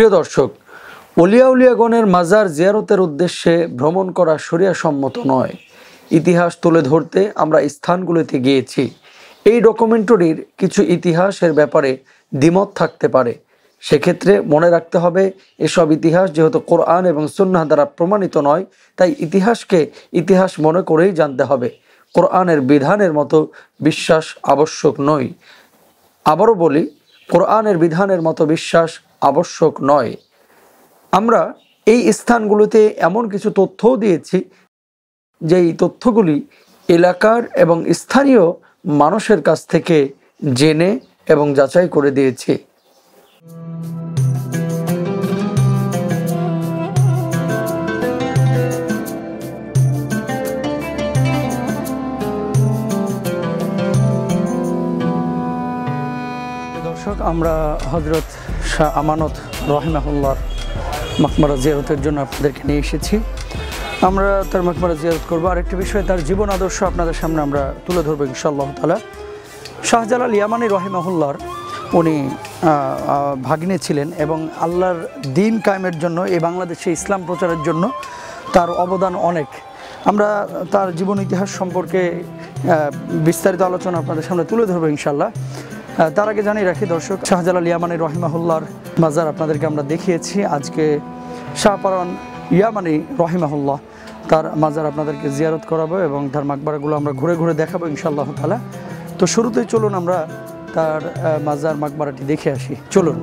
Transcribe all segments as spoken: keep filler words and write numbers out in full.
প্রিয় দর্শক, অলিয়া উলিয়াগণের মাজার জিয়ারতের উদ্দেশ্যে ভ্রমণ করা শরিয়া সম্মত নয়। ইতিহাস তুলে ধরতে আমরা স্থানগুলিতে গিয়েছি। এই ডকুমেন্টারির কিছু ইতিহাসের ব্যাপারে দ্বিমত থাকতে পারে, সেক্ষেত্রে মনে রাখতে হবে এসব ইতিহাস যেহেতু কোরআন এবং সুন্নাহ দ্বারা প্রমাণিত নয়, তাই ইতিহাসকে ইতিহাস মনে করেই জানতে হবে। কোরআনের বিধানের মতো বিশ্বাস আবশ্যক নয়। আবারও বলি, কোরআনের বিধানের মতো বিশ্বাস আবশ্যক নয়। আমরা এই স্থানগুলোতে এমন কিছু তথ্যও দিয়েছি যেই তথ্যগুলি এলাকার এবং স্থানীয় মানুষের কাছ থেকে জেনে এবং যাচাই করে দিয়েছি। দর্শক, আমরা হযরত শাহ আমানত রহিমাহুল্লাহর মাকবারা জিয়ারতের জন্য আপনাদেরকে নিয়ে এসেছি। আমরা তার মাকবারা জিয়ারত করবো। আরেকটি বিষয়, তার জীবন আদর্শ আপনাদের সামনে আমরা তুলে ধরবো ইনশাআল্লাহ তাআলা। শাহজালাল ইয়ামানি রহিমাহুল্লাহর উনি ভাগ্নে ছিলেন এবং আল্লাহর দ্বীন কায়েমের জন্য, এই বাংলাদেশে ইসলাম প্রচারের জন্য তার অবদান অনেক। আমরা তার জীবন ইতিহাস সম্পর্কে বিস্তারিত আলোচনা আপনাদের সামনে তুলে ধরবো ইনশাআল্লাহ। তার আগে জানিয়ে রাখি দর্শক, শাহজালাল ইয়ামানি রহিমাহুল্লাহর মাজার আপনাদেরকে আমরা দেখিয়েছি। আজকে শাহপরান ইয়ামানি রহিমাহুল্লাহ তার মাজার আপনাদেরকে জিয়ারত করাবো এবং তার মাকবারাগুলো আমরা ঘুরে ঘুরে দেখাবো ইনশাআল্লাহ তাআলা। তো শুরুতেই চলুন আমরা তার মাজার মাকবারাটি দেখে আসি। চলুন।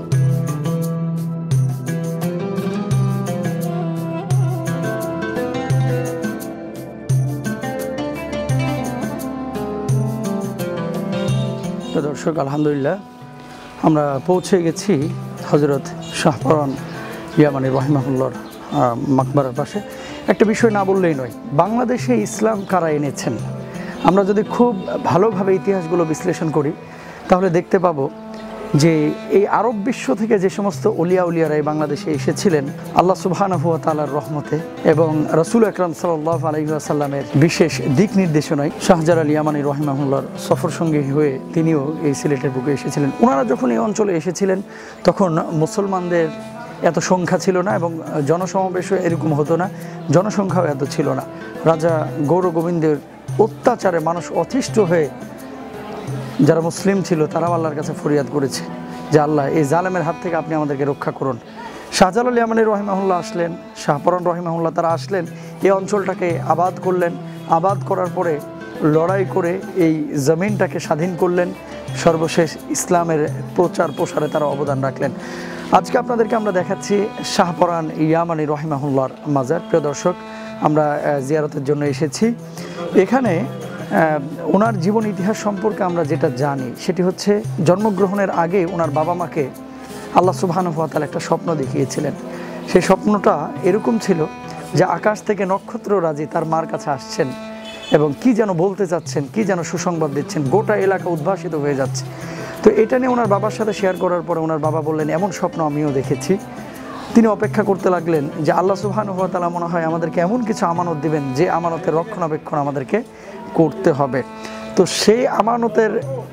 দর্শক, আলহামদুলিল্লাহ আমরা পৌঁছে গেছি হযরত শাহপরান ইয়ামানি রহিমাহুল্লাহর মাকবারার পাশে। একটা বিষয় না বললেই নয়, বাংলাদেশে ইসলাম কারা এনেছেন? আমরা যদি খুব ভালোভাবে ইতিহাসগুলো বিশ্লেষণ করি তাহলে দেখতে পাবো যে এই আরব বিশ্ব থেকে যে সমস্ত অলিয়া উলিয়ারা এই বাংলাদেশে এসেছিলেন আল্লাহ সুবহানাহু ওয়া তাআলার রহমতে এবং রাসূল আকরাম সাল্লাল্লাহু আলাইহি ওয়াসাল্লামের বিশেষ দিক নির্দেশনায় শাহজালাল ইয়ামানি রহিমাহুল্লাহর সফর সঙ্গী হয়ে তিনিও এই সিলেটের বুকে এসেছিলেন। ওনারা যখন এই অঞ্চলে এসেছিলেন তখন মুসলমানদের এত সংখ্যা ছিল না এবং জনসমাবেশও এরকম হতো না, জনসংখ্যাও এত ছিল না। রাজা গৌর গোবিন্দের অত্যাচারে মানুষ অতিষ্ঠ হয়ে যারা মুসলিম ছিল তারাও আল্লাহর কাছে ফরিয়াদ করেছে যে আল্লাহ, এই জালেমের হাত থেকে আপনি আমাদেরকে রক্ষা করুন। শাহজালাল ইয়ামানি রহিমাহুল্লাহ আসলেন, শাহপরান রহিমাহুল্লাহ তারা আসলেন, এই অঞ্চলটাকে আবাদ করলেন। আবাদ করার পরে লড়াই করে এই জমিনটাকে স্বাধীন করলেন। সর্বশেষ ইসলামের প্রচার প্রসারে তারা অবদান রাখলেন। আজকে আপনাদেরকে আমরা দেখাচ্ছি শাহপরান ইয়ামানি রহিমাহুল্লাহর মাজার। প্রিয় দর্শক, আমরা জিয়ারতের জন্য এসেছি। এখানে ওনার জীবন ইতিহাস সম্পর্কে আমরা যেটা জানি সেটি হচ্ছে, জন্মগ্রহণের আগে ওনার বাবা মাকে আল্লাহ সুবহানাহু ওয়া তাআলা একটা স্বপ্ন দেখিয়েছিলেন। সেই স্বপ্নটা এরকম ছিল যে আকাশ থেকে নক্ষত্ররাজি তার মার কাছে আসছেন এবং কি যেন বলতে চাচ্ছেন, কি যেন সুসংবাদ দিচ্ছেন, গোটা এলাকা উদ্ভাসিত হয়ে যাচ্ছে। তো এটা নিয়ে ওনার বাবার সাথে শেয়ার করার পরে ওনার বাবা বললেন, এমন স্বপ্ন আমিও দেখেছি। তিনি অপেক্ষা করতে লাগলেন যে আল্লাহ সুবহানাহু ওয়া তাআলা মনে হয় আমাদেরকে এমন কিছু আমানত দিবেন যে আমানতের রক্ষণাবেক্ষণ আমাদেরকে করতে হবে। তো সেই আমানতের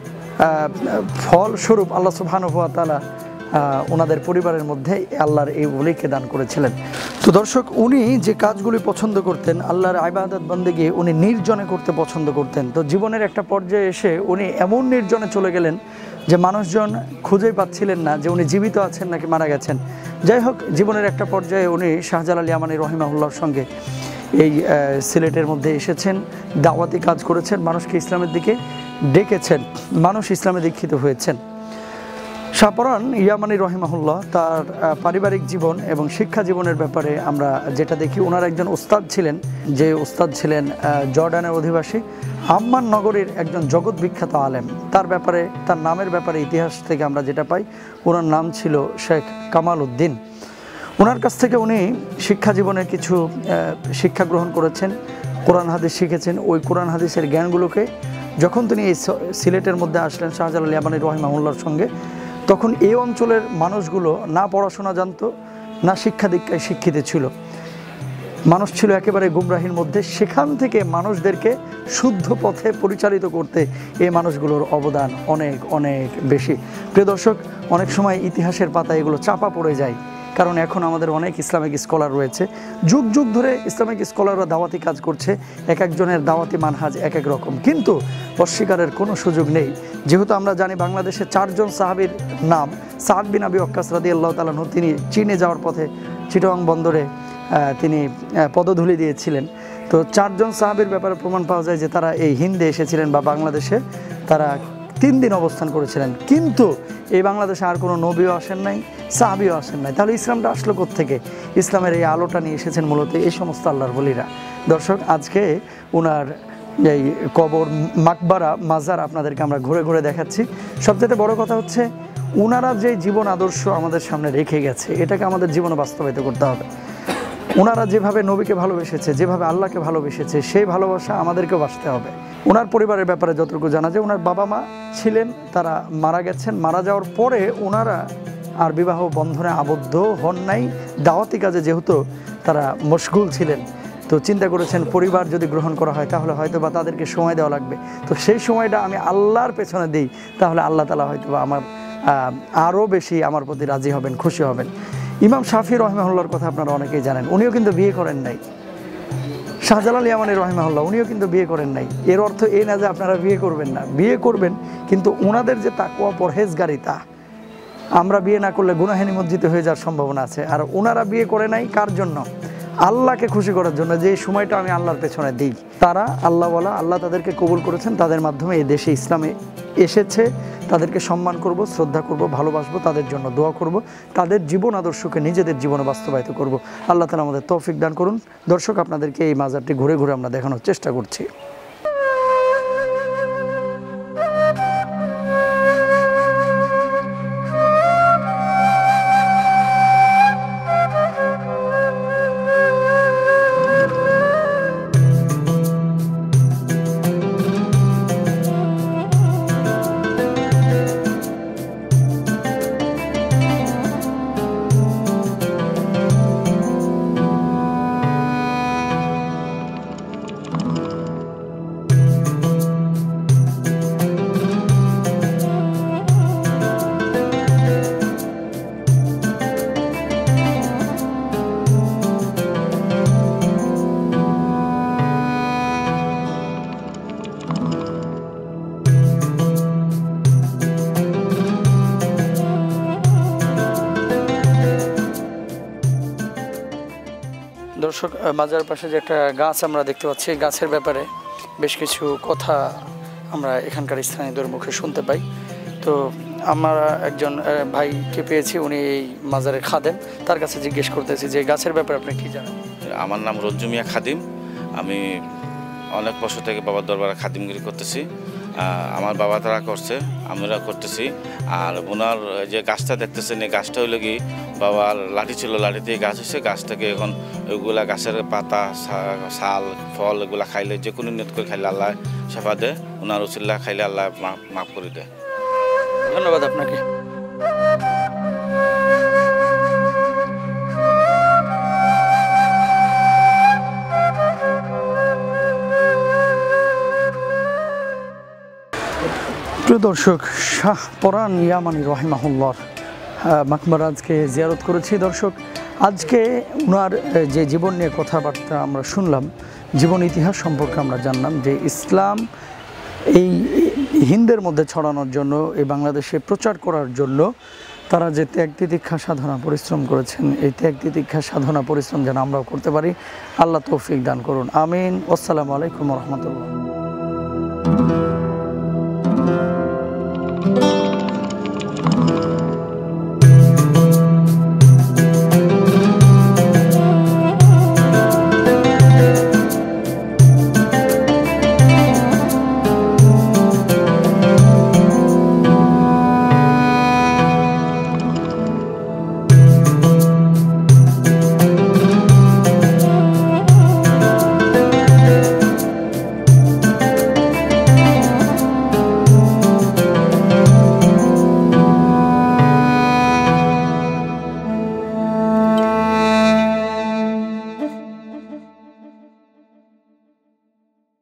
ফলস্বরূপ আল্লাহ সুবহানাহু ওয়া তাআলা ওনাদের পরিবারের মধ্যে আল্লাহর এই ওলিকে দান করেছিলেন। তো দর্শক, উনি যে কাজগুলি পছন্দ করতেন, আল্লাহর ইবাদত বন্দেগী উনি নির্জনে করতে পছন্দ করতেন। তো জীবনের একটা পর্যায়ে এসে উনি এমন নির্জনে চলে গেলেন যে মানুষজন খুঁজেই পাচ্ছিলেন না যে উনি জীবিত আছেন নাকি মারা গেছেন। যাই হোক, জীবনের একটা পর্যায়ে উনি শাহজালাল ইয়ামানি রহিমাহুল্লাহর সঙ্গে এই সিলেটের মধ্যে এসেছেন, দাওয়াতি কাজ করেছেন, মানুষকে ইসলামের দিকে ডেকেছেন, মানুষ ইসলামে দীক্ষিত হয়েছেন। শাহপরান ইয়ামানি রহিমাহুল্লাহ তার পারিবারিক জীবন এবং শিক্ষা জীবনের ব্যাপারে আমরা যেটা দেখি, ওনার একজন ওস্তাদ ছিলেন, যে ওস্তাদ ছিলেন জর্ডানের অধিবাসী আম্মান নগরীর একজন জগৎ বিখ্যাত আলেম। তার ব্যাপারে, তার নামের ব্যাপারে ইতিহাস থেকে আমরা যেটা পাই, ওনার নাম ছিল শেখ কামাল উদ্দিন। ওনার কাছ থেকে উনি শিক্ষা জীবনের কিছু শিক্ষা গ্রহণ করেছেন, কোরআন হাদিস শিখেছেন। ওই কোরআন হাদিসের জ্ঞানগুলোকে যখন তিনি এই সিলেটের মধ্যে আসলেন শাহজালাল ইয়ামানি রহিমাহুল্লাহর সঙ্গে, তখন এই অঞ্চলের মানুষগুলো না পড়াশোনা জানতো, না শিক্ষা দীক্ষায় শিক্ষিত ছিল, মানুষ ছিল একেবারে গুমরাহির মধ্যে। সেখান থেকে মানুষদেরকে শুদ্ধ পথে পরিচালিত করতে এই মানুষগুলোর অবদান অনেক অনেক বেশি। প্রিয় দর্শক, অনেক সময় ইতিহাসের পাতায় এগুলো চাপা পড়ে যায়, কারণ এখন আমাদের অনেক ইসলামিক স্কলার রয়েছে, যুগ যুগ ধরে ইসলামিক স্কলাররা দাওয়াতি কাজ করছে, এক একজনের দাওয়াতি মানহাজ এক এক রকম, কিন্তু অস্বীকারের কোনো সুযোগ নেই। যেহেতু আমরা জানি বাংলাদেশে চারজন সাহাবীর নাম, সাদ বিন আবি ওয়াক্কাস রাদিয়াল্লাহু তাআলা আনহু, তিনি চীনে যাওয়ার পথে চিটাগং বন্দরে তিনি পদধূলি দিয়েছিলেন। তো চারজন সাহাবীর ব্যাপারে প্রমাণ পাওয়া যায় যে তারা এই হিন্দে এসেছিলেন বা বাংলাদেশে তারা তিন দিন অবস্থান করেছিলেন, কিন্তু এই বাংলাদেশে আর কোনো নবীও আসেন নাই, সাহাবীও আসেন নাই। তাহলে ইসলামটা আসলো কোত্থেকে? ইসলামের এই আলোটা নিয়ে এসেছেন মূলত এই সমস্ত আল্লাহর বলিরা। দর্শক, আজকে ওনার এই কবর, মাকবারা, মাজার আপনাদেরকে আমরা ঘুরে ঘুরে দেখাচ্ছি। সবচেয়ে বড় কথা হচ্ছে ওনারা যে জীবন আদর্শ আমাদের সামনে রেখে গেছে, এটাকে আমাদের জীবনে বাস্তবায়িত করতে হবে। ওনারা যেভাবে নবীকে ভালোবেসেছে, যেভাবে আল্লাহকে ভালোবেসেছে, সেই ভালোবাসা আমাদেরকেও বাসতে হবে। ওনার পরিবারের ব্যাপারে যতটুকু জানা যায়, ওনার বাবা মা ছিলেন, তারা মারা গেছেন। মারা যাওয়ার পরে ওনারা আর বিবাহ বন্ধনে আবদ্ধ হন নাই। দাওয়াতি কাজে যেহেতু তারা মশগুল ছিলেন, তো চিন্তা করেছেন পরিবার যদি গ্রহণ করা হয় তাহলে হয়তো বা তাদেরকে সময় দেওয়া লাগবে, তো সেই সময়টা আমি আল্লাহর পেছনে দিই, তাহলে আল্লাহ তাআলা হয়তো বা আমার আরও বেশি আমার প্রতি রাজি হবেন, খুশি হবেন। ইমাম শাফি রহিমাহুল্লাহর কথা আপনারা অনেকেই জানেন, উনিও কিন্তু বিয়ে করেন নাই। শাহজালাল ইয়ামানী রহিমাহুল্লাহ, উনিও কিন্তু বিয়ে করেন নাই। এর অর্থ এই না যে আপনারা বিয়ে করবেন না, বিয়ে করবেন, কিন্তু ওনাদের যে তাকওয়া পরহেজগারিতা, আমরা বিয়ে না করলে গুনাহে নিমজ্জিত হয়ে যাওয়ার সম্ভাবনা আছে। আর ওনারা বিয়ে করে নাই কার জন্য? আল্লাহকে খুশি করার জন্য, যে সময়টা আমি আল্লাহর পেছনে দিই। তারা আল্লাহওয়ালা, আল্লাহ তাদেরকে কবুল করেছেন, তাদের মাধ্যমে এই দেশে ইসলামে এসেছে। তাদেরকে সম্মান করব, শ্রদ্ধা করব, ভালোবাসবো, তাদের জন্য দোয়া করব, তাদের জীবন আদর্শকে নিজেদের জীবনে বাস্তবায়িত করব। আল্লাহ তাআলা আমাদের তৌফিক দান করুন। দর্শক, আপনাদেরকে এই মাজারটি ঘুরে ঘুরে আমরা দেখানোর চেষ্টা করছি। দর্শক, মাজার পাশে যে একটা গাছ আমরা দেখতে পাচ্ছি, গাছের ব্যাপারে বেশ কিছু কথা আমরা এখানকার স্থানীয়দের মুখে শুনতে পাই। তো আমরা একজন ভাইকে পেয়েছি, উনি এই মাজারের খাদেম, তার কাছে জিজ্ঞেস করতেছি যে গাছের ব্যাপারে আপনি কি জানেন। আমার নাম রঞ্জু মিয়া খাদিম, আমি অনেক বছর থেকে বাবার দরবারে খাদিমগিরি করতেছি। আমার বাবা তারা করছে, আমরা করতেছি। আর ওনার যে গাছটা দেখতেছেন, এই গাছটা হইল কি বাবার লাঠি ছিল, লাঠি দিয়ে গাছ হয়েছে। গাছ থেকে এখন ওইগুলা গাছের পাতা, ছাল, ফল এগুলা খাইলে, যে কোনো নিয়ত করে খাইলে আল্লাহ সেবা দেয়। ওনার উসিল্লা খাইলে আল্লাহ মাফ করে দেয়। ধন্যবাদ আপনাকে। প্রিয় দর্শক, শাহ পরান ইয়ামানী রহিমাহুল্লাহর মাকবারা আজকে জিয়ারত করেছি। দর্শক, আজকে ওনার যে জীবন নিয়ে কথাবার্তা আমরা শুনলাম, জীবন ইতিহাস সম্পর্কে আমরা জানলাম যে ইসলাম এই হিন্দের মধ্যে ছড়ানোর জন্য, এই বাংলাদেশে প্রচার করার জন্য তারা যে ত্যাগ তিতিক্ষা সাধনা পরিশ্রম করেছেন, এই ত্যাগ তিতিক্ষা সাধনা পরিশ্রম যেন আমরাও করতে পারি। আল্লাহ তৌফিক দান করুন। আমিন। আসসালামু আলাইকুম ওয়া রাহমাতুল্লাহ।